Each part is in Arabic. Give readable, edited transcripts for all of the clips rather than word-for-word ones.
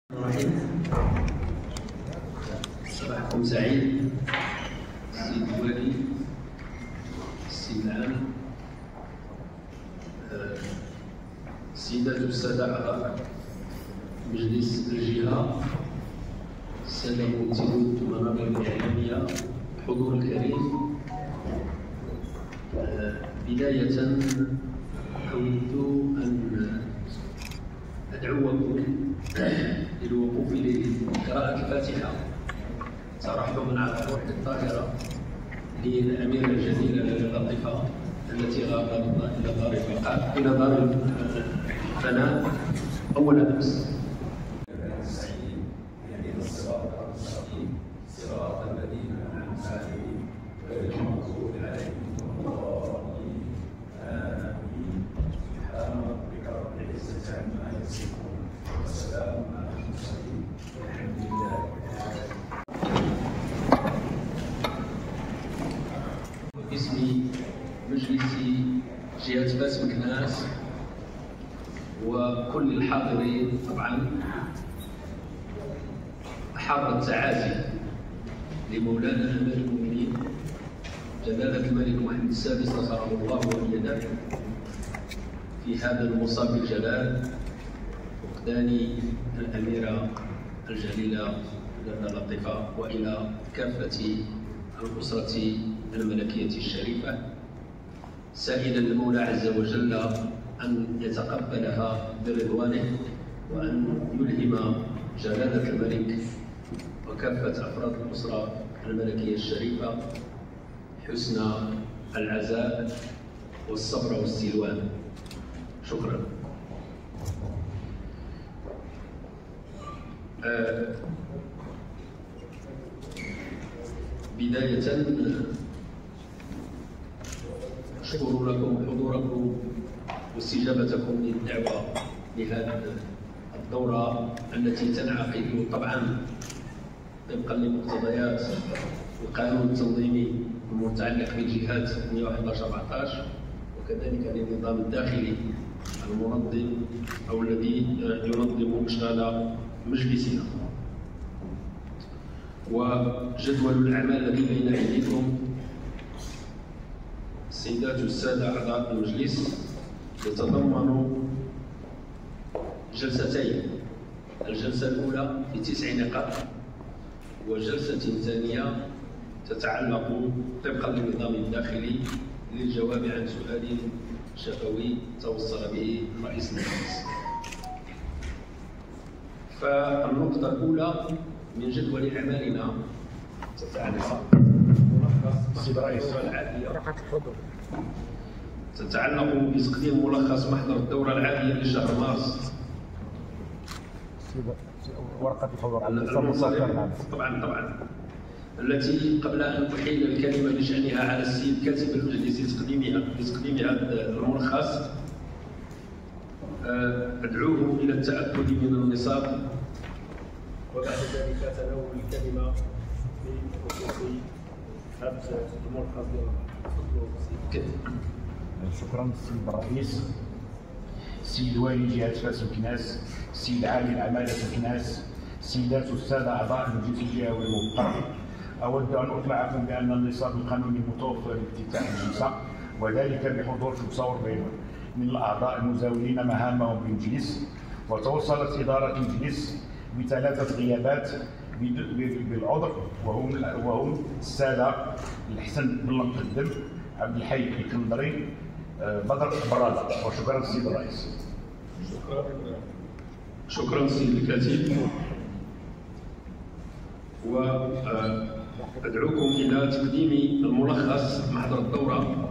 الرحيم. صباحكم سعيد السيد الوالي، السيد العام، السيدات والسادة أعضاء مجلس الجهة، السادة ممثلو المنابر الإعلامية، الحضور الكريم. بداية أود أن أدعوكم للوقوف لقراءة الفاتحة ترحما على روح الطاهرة للأميرة الجليلة لطيفة التي غادرت إلى دار الفناء أول أمس. صراط الذين أنعمت عليهم غير المغضوب عليهم ولا الضالين. آمين. سبحان ربك رب العزة عما يصفون وسلام على المرسلين والحمد لله رب العالمين. باسم مجلس جهة فاس مكناس وكل الحاضرين طبعا حار التعازي لمولانا امير المؤمنين جلالة الملك محمد السادس نصره الله وأيده في هذا المصاب الجلال، فقدان الأميرة الجليلة لاله لطيفة، وإلى كافة الأسرة الملكية الشريفة، سائلا المولى عز وجل أن يتقبلها برضوانه وأن يلهم جلالة الملك وكافة أفراد الأسرة الملكية الشريفة حسن العزاء والصبر والسلوان. شكرا. بداية أشكر لكم حضوركم واستجابتكم للدعوة لهذه الدورة التي تنعقد طبعا طبقا لمقتضيات القانون التنظيمي المتعلق بالجهات 111/14 وكذلك للنظام الداخلي المنظم أو الذي ينظم إشغال مجلسنا. وجدول الأعمال الذي بين أيديكم السيدات والسادة أعضاء المجلس يتضمن جلستين، الجلسة الأولى في 9 نقاط وجلسة ثانية تتعلق طبقا للنظام الداخلي للجواب عن سؤال شفوي توصل به رئيس المجلس. فالنقطة الأولى من جدول أعمالنا تتعلق بتقديم ملخص محضر الدورة العادية لشهر مارس. ورقة الحضور طبعا التي قبل أن أحيل الكلمة بشأنها على السيد كاتب المجلس لتقديمها الملخص، أدعوه إلى التأكد من النصاب وبعد ذلك تناول الكلمة بخصوص هذا الملخص. شكرا السيد الرئيس، السيد والي جهة فاس مكناس، السيد عالي العمالة مكناس، السيدات والسادة أعضاء المجلس الجهوي الموقر، أود أن أطلعكم بأن النصاب القانوني متوفر لافتتاح الجلسة، وذلك بحضور 45 من الأعضاء المزاولين مهامهم بالمجلس. وتوصلت إدارة المجلس ب3 غيابات بالعذر، وهم السادة الحسن بن المقدم، عبد الحي الكندري، بدر برادة. وشكرا السيد الرئيس. شكرا سيد الكاتب. وأدعوكم إلى تقديم الملخص محضر الدورة.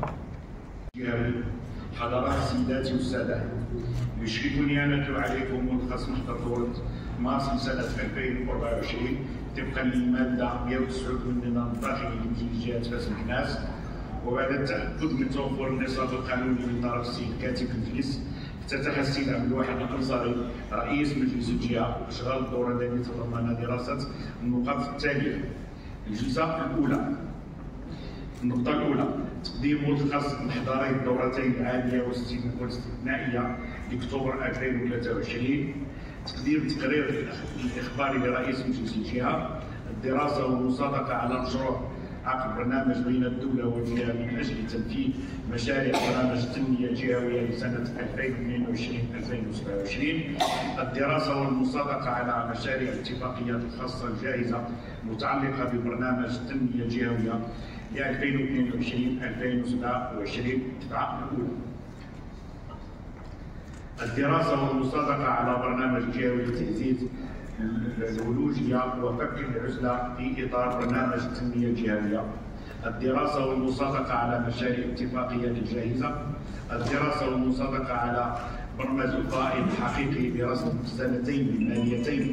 حضرات السيدات والسادة، يشرفني أن أتلو عليكم ملخص محضر دورة مارس سنة 2024 طبقا للمادة 109 من النظام الداخلي لمجلس جهة فاس مكناس، وبعد التأكد من توفر النصاب القانوني من طرف السيد كاتب المجلس، افتتح السيد عبد الواحد الأنصاري رئيس مجلس الجهة إشغال الدورة التي تتضمن دراسة النقاط التالية. الجلسة الأولى. النقطة الأولى تقديم ملخص محضري الدورتين العادية والاستثنائية لأكتوبر 2023. تقديم تقرير الإخباري لرئيس مجلس الجهة، الدراسة والمصادقة على مشروع عقد برنامج بين الدولة والجهة من أجل تنفيذ مشاريع برامج التنمية الجهوية لسنة 2022-2027، الدراسة والمصادقة على مشاريع الاتفاقيات الخاصة الجاهزة متعلقة ببرنامج التنمية الجهوية ل 2022-2027 الدفعة الأولى. الدراسة والمصادقة على برنامج جهوي لتعزيز الولوجية وفك العزلة في إطار برنامج التنمية الجهوية، الدراسة والمصادقة على مشاريع اتفاقيات الجاهزة، الدراسة والمصادقة على برنامج الفائض الحقيقي برصد السنتين الماليتين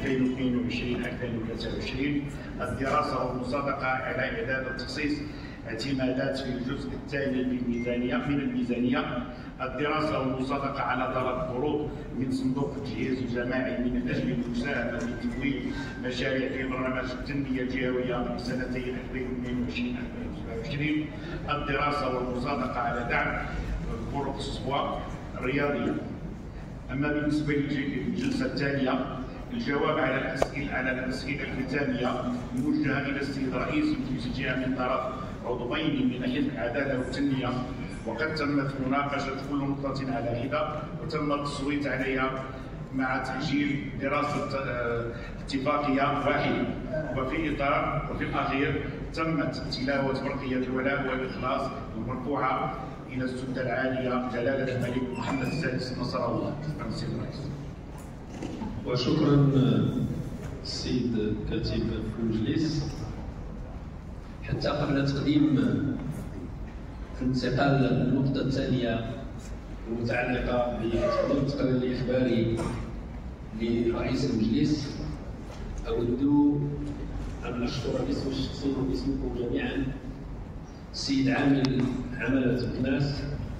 2022-2023، الدراسة والمصادقة على إعداد وتخصيص اعتمادات في الجزء الثاني من الميزانية، الدراسة والمصادقة على طلب قروض من صندوق التجهيز الجماعي من أجل المساهمة في تمويل مشاريع في برنامج التنمية الجهوية لسنتين 2022-2027، الدراسة والمصادقة على دعم فرق الصفوة الرياضية. أما بالنسبة للجلسة الثانية، الجواب على الأسئلة الختامية موجهة إلى السيد رئيس مجلس الجهة من طرف عضوين من حزب العدالة والتنمية، وقد تمت مناقشة كل نقطة على حدة وتم التصويت عليها مع تأجيل دراسة اتفاقية واحدة. وفي الأخير تمت تلاوة برقية الولاء والإخلاص المرفوعة إلى السلطة العالية جلالة الملك محمد السادس نصر الله. شكرا سيد الرئيس. وشكرا السيد كاتب المجلس. حتى قبل تقديم انتقال النقطة الثانية المتعلقة بتقديم التقرير الإخباري لرئيس المجلس، أود أن أشكر باسمي الشخصي وباسمكم جميعا السيد عامل عمالة الكناس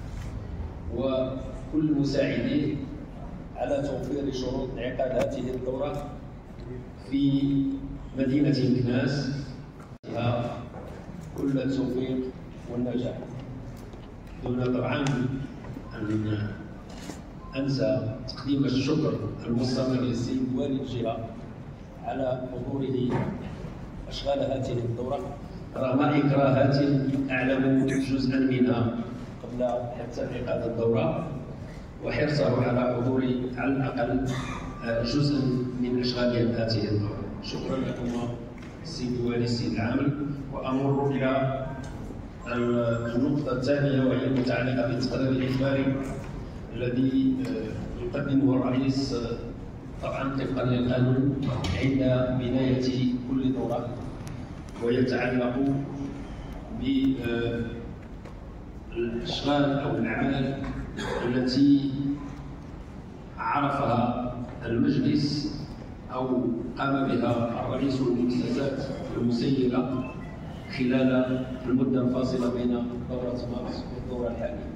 وكل مساعديه على توفير شروط انعقاد هذه الدورة في مدينة مكناس. كل التوفيق والنجاح، دون طبعا أن أنسى تقديم الشكر المستمر للسيد والي الجهة على حضوره أشغال هذه الدورة رغم إكراهات أعلم جزءا منها قبل حتى انعقاد الدورة، وحرصه على حضور على الأقل جزء من أشغال هذه الدورة. شكرا لكم السيد الوالي السيد العامل. وأمر إلى النقطة الثانية وهي المتعلقة بالتقرير الإخباري الذي يقدمه الرئيس طبعا طبقا للقانون عند بداية كل دورة، ويتعلق بالأشغال أو الأعمال التي عرفها المجلس أو قام بها الرئيس والمؤسسات المسيرة خلال المدة الفاصلة بين دورة مارس والدورة الحالية.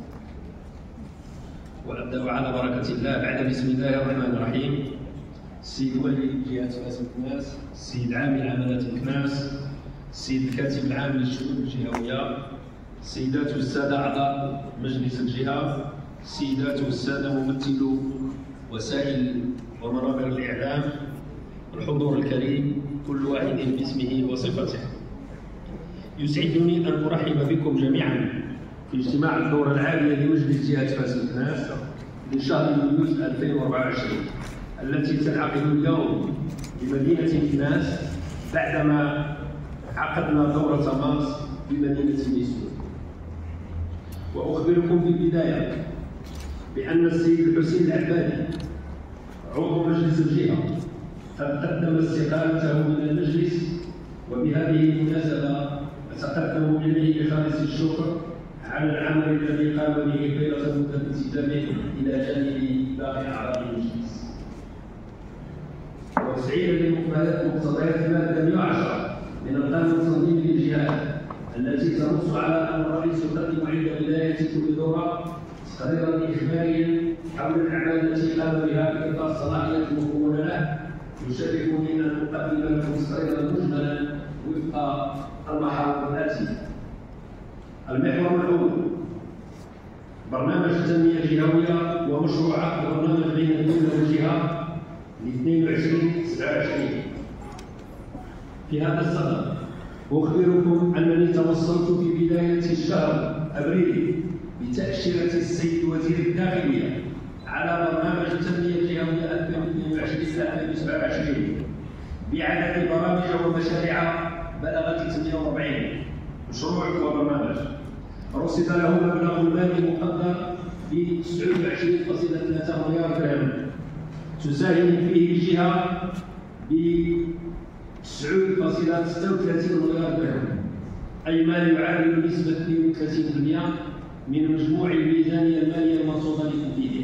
وأبدأ على بركة الله بعد بسم الله الرحمن الرحيم. السيد والي جهة فاس مكناس، السيد عامل عمالة مكناس، السيد الكاتب العام للشؤون الجهوية، السيدات والسادة أعضاء مجلس الجهة، السيدات والسادة ممثلو وسائل ومنابر الإعلام، الحضور الكريم كل واحد باسمه وصفته. يسعدني أن أرحب بكم جميعا في اجتماع الدورة العالية لمجلس جهة فاس مكناس لشهر يونيو 2024 التي تنعقد اليوم بمدينة مكناس بعدما عقدنا دورة مارس بمدينة ميسون. وأخبركم في البداية بأن السيد الحسين العبادي عضو مجلس الجهة قد قدم استقالته من المجلس، وبهذه المناسبة أتقدم إليه بخالص الشكر على العمل الذي قام به طيلة مدة انتدابه إلى جانب باقي أعضاء المجلس. وتسعيدا لمقتضيات المادة 110 من القانون التنظيمي للجهات التي تنص على أن الرئيس يقدم عند بداية كل دورة تقريرا إخباريا حول الأعمال التي قام بها في إطار الصلاحيات المكونة له، يشرفني أن أقدم لكم تقريرا مجملا وفق المحاور الآتية. المحور الأول: برنامج التنمية الجهوية ومشروعات برنامج بين الدولة والجهة ل 22/27. في هذا الصدد أخبركم أنني توصلت في بداية الشهر أبريل بتأشيرة السيد وزير الداخلية على برنامج التنمية الجهوية 2022-2027 بعدد برامج ومشاريع بلغت 48 مشروع وبرنامج، رصد له مبلغ مالي مقدر ب 29.3 مليار درهم، تساهم فيه الجهة ب 9.36 مليار درهم، أي ما يعادل نسبة 32% من مجموع الميزانية المالية المرصودة لتنفيذه.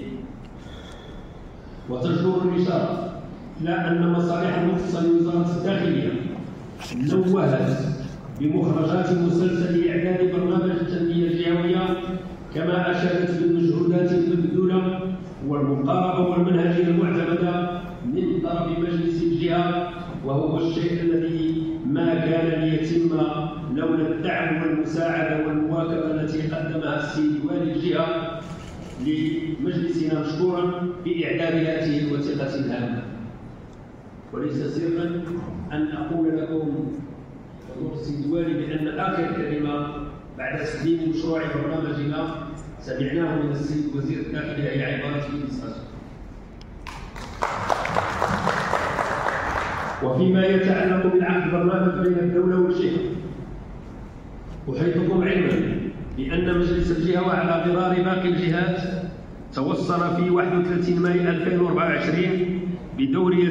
وتجدر الإشارة إلى أن مصالح المختصة لوزارة الداخلية نوهت بمخرجات مسلسل إعداد برنامج التنمية الجهوية، كما أشادت بالمجهودات المبذولة والمقاربة والمنهجية المعتمدة من طرف مجلس الجهة، وهو الشيء الذي ما كان ليتم لولا الدعم والمساعدة والمواكبة التي قدمها السيد والي الجهة لمجلسنا مشكورا في إعداد هذه الوثيقة الهامة. وليس سرا أن أقول لكم حضور السيد والي بأن آخر كلمة بعد تسليم مشروع برنامجنا سمعناه من السيد وزير الداخلية هي عبارة الإنسان. وفيما يتعلق بالعقد برنامج بين الدولة والجهة، أحيطكم علما بأن مجلس الجهة وعلى غرار باقي الجهات توصل في 31 ماي 2024 بدورية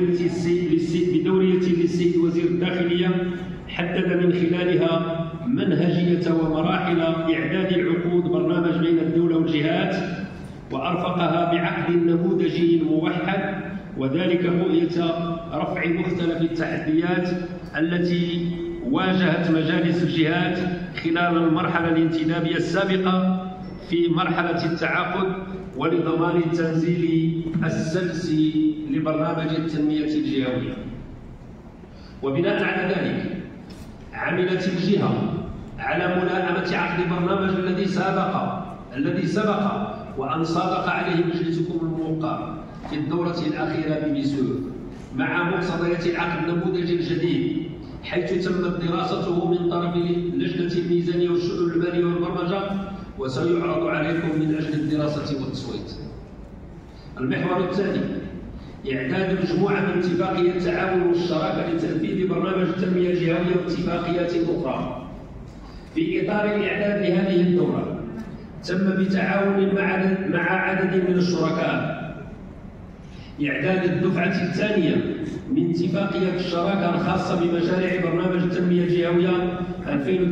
للسيد وزير الداخلية حدد من خلالها منهجية ومراحل إعداد العقود برنامج بين الدولة والجهات، وأرفقها بعقد نموذجي موحد، وذلك رؤية رفع مختلف التحديات التي واجهت مجالس الجهات خلال المرحلة الانتدابية السابقة في مرحلة التعاقد، ولضمان التنزيل السلسي لبرنامج التنمية الجهوية. وبناء على ذلك عملت الجهة على ملائمة عقد برنامج الذي سبق وأن صادق عليه مجلسكم الموقر في الدورة الأخيرة بميسور، مع مقتضيات العقد النموذجي الجديد، حيث تمت دراسته من طرف لجنة الميزانية والشؤون المالية والبرمجة، وسيعرض عليكم من أجل الدراسة والتصويت. المحور الثاني إعداد مجموعة من اتفاقية التعاون والشراكة لتنفيذ برنامج التنمية الجهوية واتفاقيات أخرى. في إطار الإعداد لهذه الدورة تم بتعاون مع عدد من الشركاء إعداد الدفعة الثانية من اتفاقية الشراكة الخاصة بمشاريع برنامج التنمية الجهوية 2022-2027.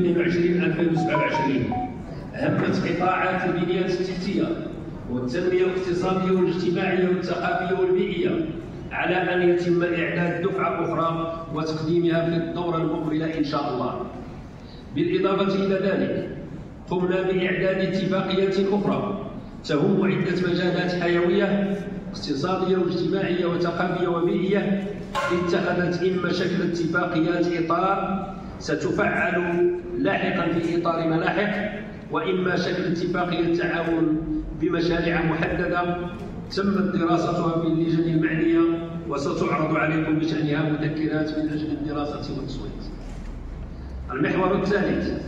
أهمت قطاعات البنية التحتية والتنمية الاقتصادية والاجتماعية والثقافية والبيئية، على أن يتم إعداد دفعة أخرى وتقديمها في الدورة المقبلة إن شاء الله. بالإضافة إلى ذلك قمنا بإعداد اتفاقيات أخرى تهم عدة مجالات حيوية اقتصادية واجتماعية وثقافية وبيئية، اتخذت إما شكل اتفاقيات إطار ستفعل لاحقا في إطار ملاحق، وإما شكل اتفاقية تعاون بمشاريع محددة تمت دراستها في اللجان المعنية، وستعرض عليكم بشأنها مذكرات من أجل الدراسة والتصويت. المحور الثالث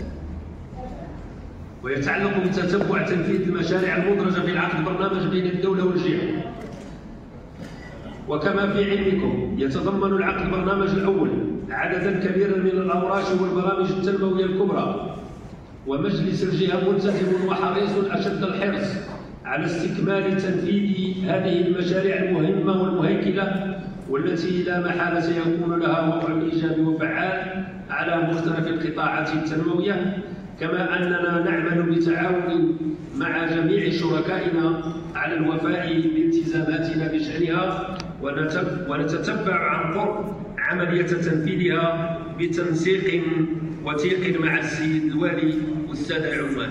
ويتعلق بتتبع تنفيذ المشاريع المدرجة في العقد برنامج بين الدولة والجهة. وكما في علمكم يتضمن العقد برنامج الأول عددا كبيرا من الأوراش والبرامج التنموية الكبرى، ومجلس الجهة ملتزم وحريص أشد الحرص على استكمال تنفيذ هذه المشاريع المهمة والمهيكلة، والتي لا محالة سيكون لها وضع إيجابي وفعال على مختلف القطاعات التنموية، كما أننا نعمل بتعاون مع جميع شركائنا على الوفاء بالتزاماتنا بشأنها، ونتتبع عن قرب عملية تنفيذها بتنسيق وثيق مع السيد الوالي والسادة العمال.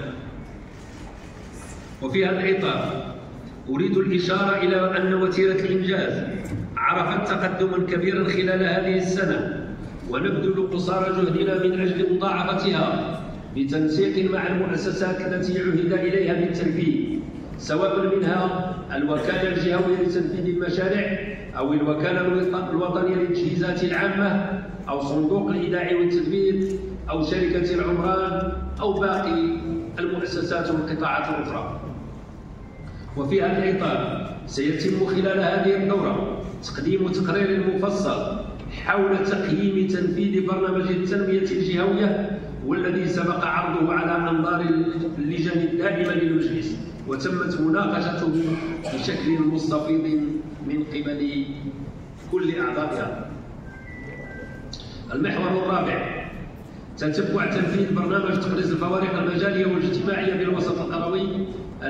وفي هذا الإطار أريد الإشارة إلى أن وتيرة الإنجاز عرفت تقدما كبيرا خلال هذه السنة، ونبذل قصارى جهدنا من أجل مضاعفتها بتنسيق مع المؤسسات التي عهد إليها بالتنفيذ، سواء منها الوكالة الجهوية لتنفيذ المشاريع أو الوكالة الوطنية للتجهيزات العامة أو صندوق الإيداع والتدبير أو شركة العمران أو باقي المؤسسات والقطاعات الأخرى. وفي هذا الإطار سيتم خلال هذه الدورة تقديم تقرير مفصل حول تقييم تنفيذ برنامج التنمية الجهوية والذي سبق عرضه على أنظار اللجان الدائمة للمجلس وتمت مناقشته بشكل مستفيض من قبل كل أعضائها. المحور الرابع تتبع تنفيذ برنامج تقليص الفوارق المجالية والاجتماعية بالوسط القروي 2016-2024.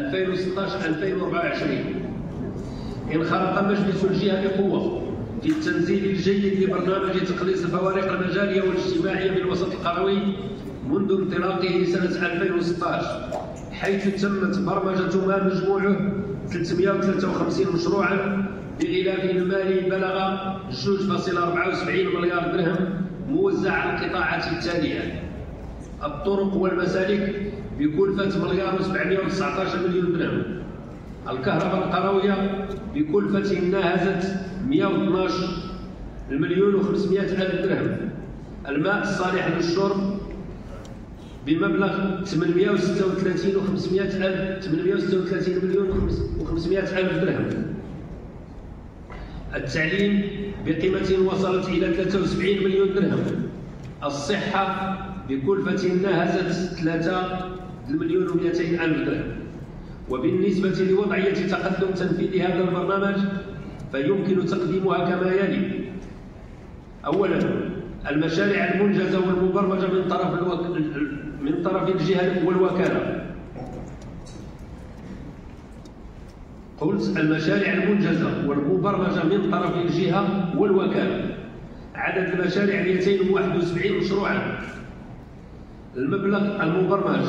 انخرط مجلس الجهة بقوة في التنزيل الجيد لبرنامج تقليص الفوارق المجالية والاجتماعية بالوسط القروي منذ انطلاقه سنة 2016، حيث تمت برمجة ما مجموعه 353 مشروعا بغلاف المالي بلغ 2.74 مليار درهم موزع على القطاعات التالية: الطرق والمسالك بكلفة 1.719 مليون درهم، الكهرباء القروية بكلفة ناهزت 112 مليون و500 ألف درهم، الماء الصالح للشرب بمبلغ 836 مليون و500 ألف درهم، التعليم بقيمة وصلت إلى 73 مليون درهم، الصحة بكلفة ناهزت 3 مليون و200 ألف درهم. وبالنسبة لوضعية تقدم تنفيذ هذا البرنامج فيمكن تقديمها كما يلي: أولا، المشاريع المنجزة والمبرمجة من طرف الجهة والوكالة. قلت المشاريع المنجزة والمبرمجة من طرف الجهة والوكالة. عدد المشاريع 271 مشروعا. المبلغ المبرمج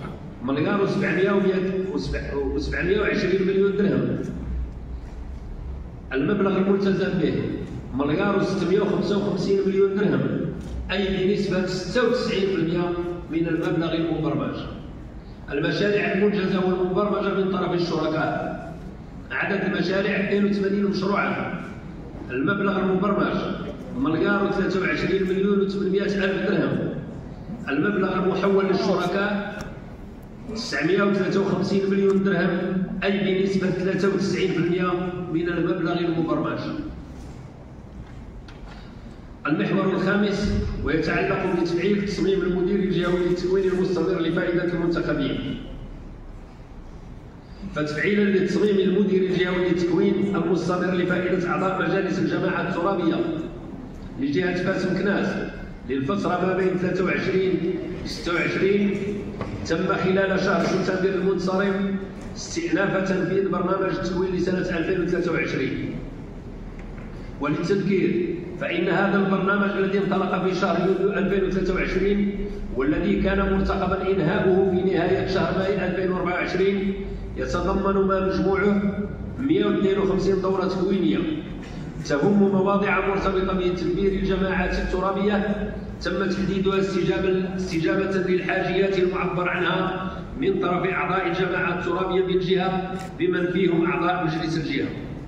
1,720 مليون درهم. المبلغ الملتزم به 1,655 مليون درهم، أي بنسبة 96% من المبلغ المبرمج. المشاريع المنجزة والمبرمجة من طرف الشركاء. عدد المشاريع 82 مشروعا. المبلغ المبرمج 1,23 مليون و800 ألف درهم. المبلغ المحول للشركاء 953 مليون درهم، أي بنسبة 93% من المبلغ المبرمج. المحور الخامس ويتعلق بتفعيل تصميم المدير الجهوي للتكوين المستمر لفائدة المنتخبين. فتفعيلا لتصميم المدير الجهوي للتكوين المستمر لفائدة أعضاء مجالس الجماعة الترابية لجهة فاس مكناس للفترة ما بين 23 و 26 تم خلال شهر سبتمبر المنصرم استئناف تنفيذ برنامج التكوين لسنة 2023. وللتذكير فإن هذا البرنامج الذي انطلق في شهر يوليو 2023 والذي كان مرتقبا إنهاؤه في نهاية شهر ماي 2024 يتضمن ما مجموعه 152 دورة تكوينية تهم مواضيع مرتبطة بتدبير الجماعات الترابية تم تحديدها استجابة للحاجيات المعبر عنها من طرف أعضاء الجماعة الترابية بالجهة بمن فيهم أعضاء مجلس الجهة.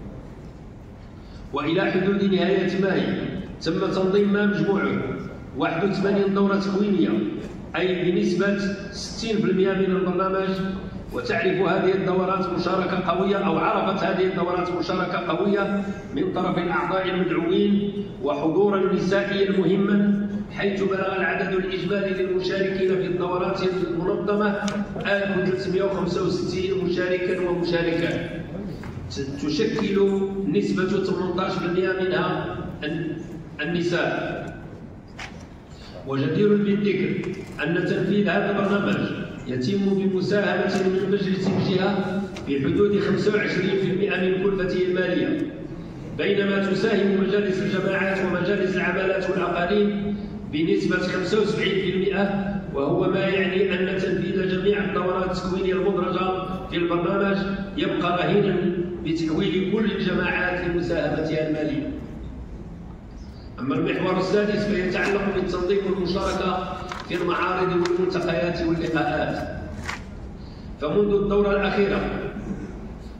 وإلى حدود نهاية ماي تم تنظيم ما مجموعه 81 دورة تكوينية، أي بنسبة 60% من البرنامج. وتعرف هذه الدورات مشاركة قوية أو عرفت هذه الدورات مشاركة قوية من طرف الأعضاء المدعوين وحضورا نسائيا مهما، حيث بلغ العدد الإجمالي للمشاركين في الدورات المنظمة 1365 مشاركا ومشاركة، تشكل نسبة 18% منها النساء. وجدير بالذكر أن تنفيذ هذا البرنامج يتم بمساهمة من مجلس الجهة بحدود 25% من كلفته المالية، بينما تساهم مجالس الجماعات ومجالس العمالات والأقاليم بنسبة 75%، وهو ما يعني أن تنفيذ جميع الدورات التكوينية المدرجة في البرنامج يبقى رهينا بتحويل كل الجماعات لمساهمتها المالية. أما المحور السادس فيتعلق بالتنظيم والمشاركة في المعارض والملتقيات واللقاءات. فمنذ الدورة الأخيرة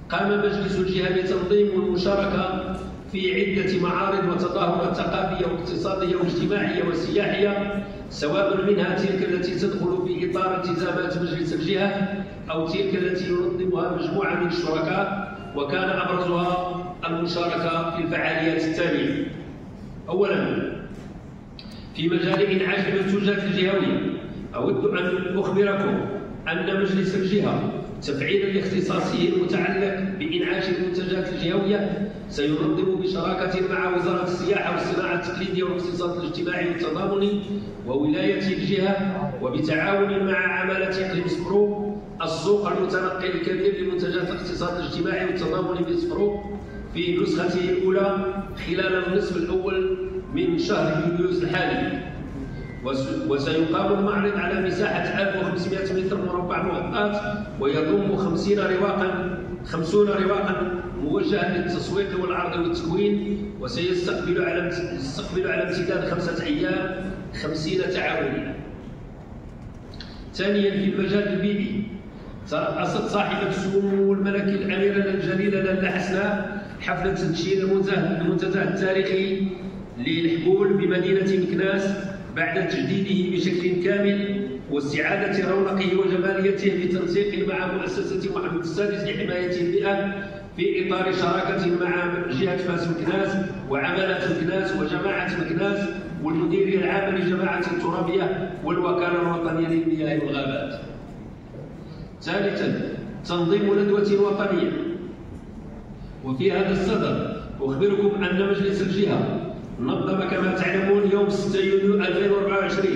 قام مجلس الجهة بتنظيم والمشاركة في عدة معارض وتظاهرات ثقافية واقتصادية واجتماعية وسياحية، سواء منها تلك التي تدخل في إطار التزامات مجلس الجهة أو تلك التي ينظمها مجموعة من الشركاء، وكان أبرزها المشاركة في الفعاليات التالية. أولا، في مجال إنعاش المنتوجات الجهوية، أود أن أخبركم أن مجلس الجهة تفعيلا لاختصاصه المتعلق بإنعاش المنتجات الجهوية سينظم بشراكة مع وزارة السياحة والصناعة التقليدية والاقتصاد الاجتماعي والتضامني وولاية الجهة وبتعاون مع عمالة إقليم سبرو السوق المتنقل الكبير لمنتجات الاقتصاد الاجتماعي والتضامني بسبرو في نسخته الأولى خلال النصف الأول من شهر يوليو الحالي. وسيقام المعرض على مساحة 1500 متر مربع مؤقت، ويضم 50 رواقا موجهة للتسويق والعرض والتكوين، وسيستقبل على امتداد 5 أيام 50 تعاونيا. ثانيا، في المجال البيئي، ترأست صاحبة السمو الملكي الأميرة الجليلة لاله حسناء حفلة تدشين المنتزه التاريخي للحبول بمدينة مكناس بعد تجديده بشكل كامل واستعادة رونقه وجماليته بتنسيق مع مؤسسة محمد السادس لحماية البيئة في إطار شراكة مع جهة فاس مكناس وعمالة مكناس وجماعة مكناس والمديرية العامة لجماعة الترابية والوكالة الوطنية للمياه والغابات. ثالثا، تنظيم ندوة وطنية. وفي هذا الصدد أخبركم أن مجلس الجهة نظم كما تعلمون يوم 6 يونيو 2024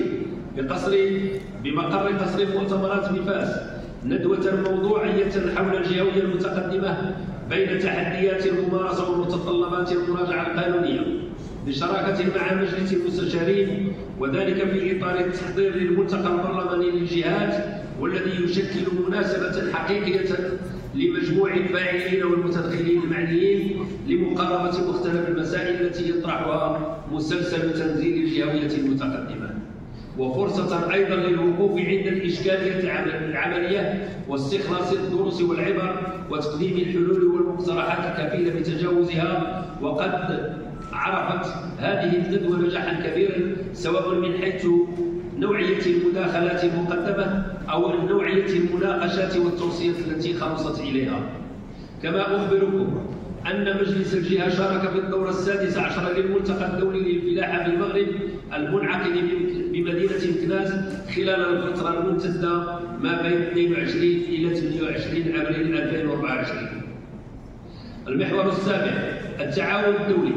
بمقر قصر المؤتمرات بفاس ندوة موضوعية حول الجهوية المتقدمة بين تحديات الممارسة ومتطلبات المراجعة القانونية بشراكة مع مجلس المستشارين، وذلك في إطار التحضير للملتقى البرلماني للجهات والذي يشكل مناسبة حقيقية لمجموع الفاعلين والمتدخلين المعنيين لمقاربة مختلف المسائل التي يطرحها مسلسل تنزيل الجهوية المتقدمة، وفرصة أيضا للوقوف عند الإشكالية العملية واستخلاص الدروس والعبر وتقديم الحلول والمقترحات الكفيلة بتجاوزها. وقد عرفت هذه الندوة نجاحا كبيرا سواء من حيث نوعية المداخلات المقدمة أو نوعية المناقشات والتوصيات التي خلصت إليها. كما أخبركم أن مجلس الجهة شارك في الدورة 16 للملتقى الدولي للفلاحة في المغرب المنعقد بمدينة مكناس خلال الفترة الممتدة ما بين 22 إلى 28 أبريل 2024. المحور السابع، التعاون الدولي.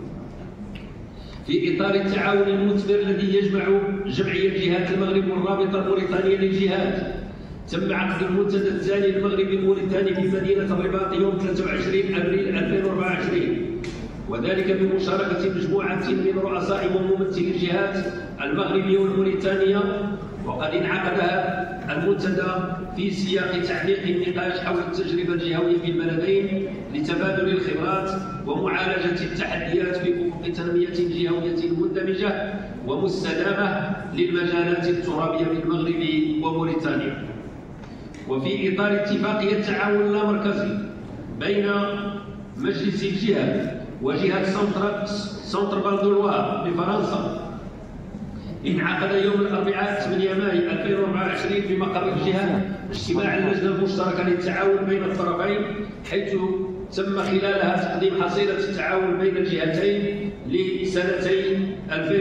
في إطار التعاون المثمر الذي يجمع جمعية جهات المغرب والرابطة الموريتانية للجهات، تم عقد المنتدى الثاني المغربي الموريتاني في مدينة الرباط يوم 23 أبريل 2024، وذلك بمشاركة مجموعة من رؤساء وممثلي الجهات المغربية والموريتانية. وقد انعقد المنتدى في سياق تعميق النقاش حول التجربة الجهوية في البلدين لتبادل الخبرات ومعالجة التحديات في أفق تنمية جهوية مندمجة ومستدامة للمجالات الترابية في المغرب وموريتانيا. وفي إطار اتفاقية التعاون اللامركزي بين مجلس الجهة وجهة سنتر بالدولوا بفرنسا، انعقد يوم الأربعاء 8 ماي 2024 بمقر الجهة اجتماع اللجنة المشتركة للتعاون بين الطرفين، حيث تم خلالها تقديم حصيلة التعاون بين الجهتين لسنتين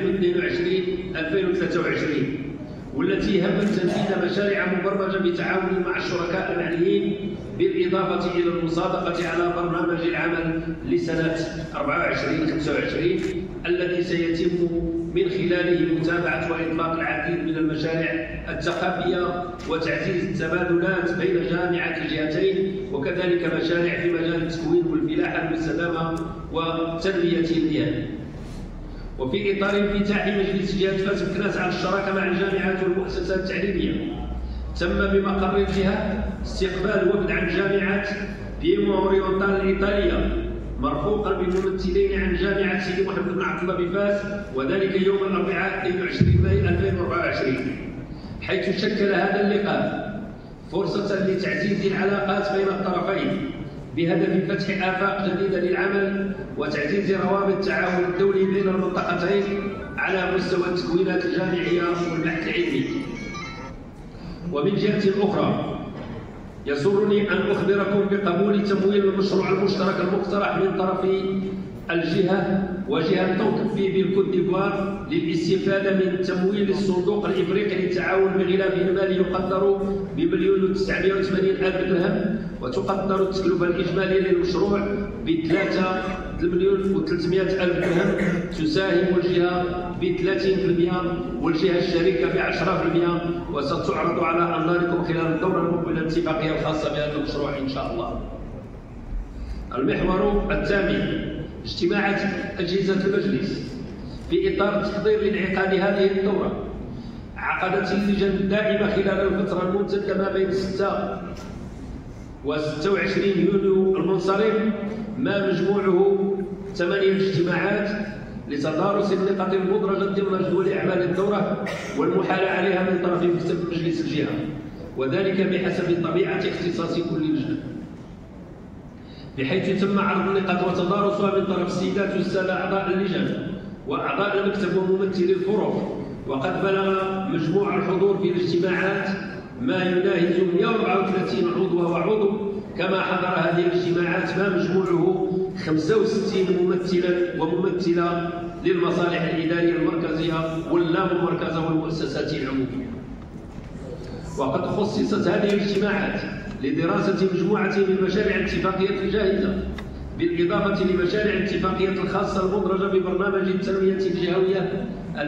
2022-2023، والتي همت تنفيذ مشاريع مبرمجة بتعاون مع الشركاء المعنيين، بالإضافة إلى المصادقة على برنامج العمل لسنة 24-25 الذي سيتم من خلاله متابعة وإطلاق العديد من المشاريع الثقافية وتعزيز التبادلات بين جامعة الجهتين، وكذلك مشاريع في مجال التكوين والفلاحة المستدامة وتنمية المياه. وفي إطار انفتاح مجلس جهة فاس مكناس على الشراكة مع الجامعات والمؤسسات التعليمية، تم بمقر الجهة استقبال وفد عن جامعة بيمو أوريونتال الإيطالية مرفوقا بممثلين عن جامعة سيدي محمد بن عبد الله بفاس، وذلك يوم الأربعاء 22 ماي 2024، حيث شكل هذا اللقاء فرصة لتعزيز العلاقات بين الطرفين بهدف فتح آفاق جديدة للعمل وتعزيز روابط التعاون الدولي بين المنطقتين على مستوى التكوينات الجامعية والبحث العلمي. ومن جهة أخرى يسرني أن أخبركم بقبول تمويل المشروع المشترك المقترح من طرف الجهة وجهة توقفي بالكوت ديفوار للاستفادة من تمويل الصندوق الإفريقي للتعاون بغلاف المالي يقدر ب1,980,000 درهم، وتقدر التكلفة الإجمالية للمشروع ب3,300,000 درهم. تساهم الجهة ب30% والجهة الشريكة ب10%، وستعرض على أنظاركم خلال الدورة المقبلة الاتفاقية الخاصة بهذا المشروع إن شاء الله. المحور الثامن اجتماعات أجهزة المجلس. في إطار التحضير لانعقاد هذه الدورة عقدت اللجان الدائمة خلال الفترة الممتدة ما بين 6 و 26 يونيو المنصرم ما مجموعه 8 اجتماعات لتدارس النقاط المدرجة ضمن جدول أعمال الدورة والمحال عليها من طرف مكتب مجلس الجهة، وذلك بحسب طبيعة اختصاص كل لجنة، بحيث تم عرض النقاط وتدارسها من طرف السيدات والسادة أعضاء اللجان وأعضاء المكتب وممثلي الفرق. وقد بلغ مجموع الحضور في الاجتماعات ما يناهز 134 عضو وعضو، كما حضر هذه الاجتماعات ما مجموعه 65 ممثلا وممثلة للمصالح الإدارية المركزية واللامركزة والمؤسسات العمومية. وقد خصصت هذه الاجتماعات لدراسة مجموعة من مشاريع الاتفاقية الجاهزة، بالإضافة لمشاريع الاتفاقية الخاصة المدرجة ببرنامج التنمية الجهوية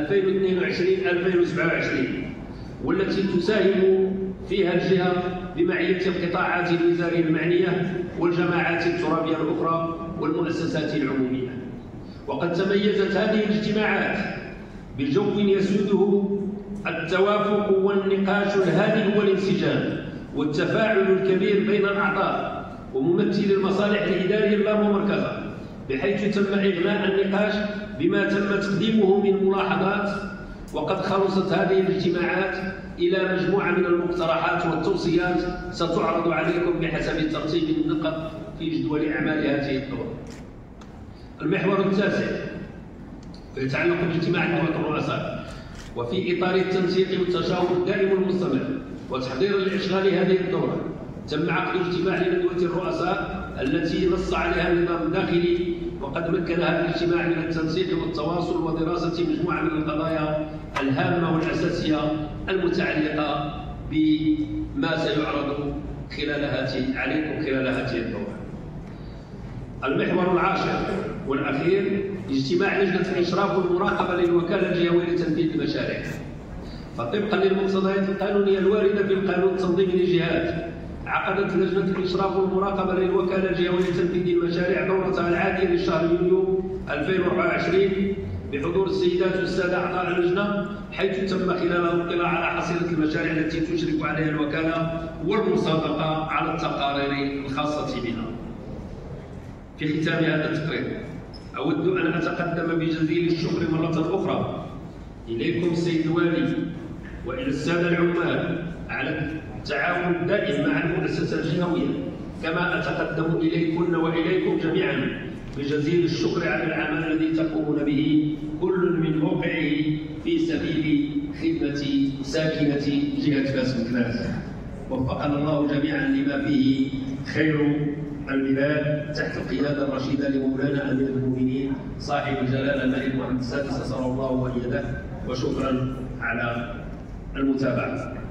2022-2027، والتي تساهم فيها الجهة بمعية القطاعات الوزارية المعنية والجماعات الترابية الأخرى والمؤسسات العمومية. وقد تميزت هذه الاجتماعات بجو يسوده التوافق والنقاش الهادئ والانسجام والتفاعل الكبير بين الأعضاء وممثلي المصالح الإدارية اللامركزة، بحيث تم إغناء النقاش بما تم تقديمه من ملاحظات. وقد خلصت هذه الاجتماعات إلى مجموعة من المقترحات والتوصيات ستعرض عليكم بحسب ترتيب النقط في جدول أعمال هذه الدورة. المحور التاسع يتعلق باجتماع دورة الرؤساء، وفي إطار التنسيق والتشاور الدائم والمستمر وتحضير الإشغال هذه الدورة تم عقد اجتماع لندوة الرؤساء التي نص عليها النظام الداخلي، وقد مكن هذا الاجتماع من التنسيق والتواصل ودراسة مجموعة من القضايا الهامة والأساسية المتعلقة بما سيعرض عليكم خلال هذه الدورة. المحور العاشر والأخير اجتماع لجنة الإشراف والمراقبة للوكالة الجهوية لتنفيذ المشاريع. فطبقا للمقتضيات القانونية الواردة في القانون التنظيمي للجهات، عقدت لجنة الإشراف والمراقبة للوكالة الجهوية لتنفيذ المشاريع دورتها العادية لشهر يونيو 2024 بحضور السيدات والسادة أعضاء اللجنة، حيث تم خلالها الاطلاع على حصيلة المشاريع التي تشرف عليها الوكالة والمصادقة على التقارير الخاصة بها. في ختام هذا التقرير أود أن أتقدم بجزيل الشكر مرة أخرى إليكم السيد الوالي وإلى السادة العمال على التعاون الدائم مع المؤسسة الجهوية، كما أتقدم إليكن وإليكم جميعا بجزيل الشكر على العمل الذي تقومون به كل من موقعه في سبيل خدمة ساكنة جهة فاس مكناس. وفقنا الله جميعا لما فيه خير البلاد تحت القيادة الرشيدة لمولانا أمير المؤمنين صاحب الجلالة الملك محمد السادس أسر الله وإيده. وشكرا على المتابعة.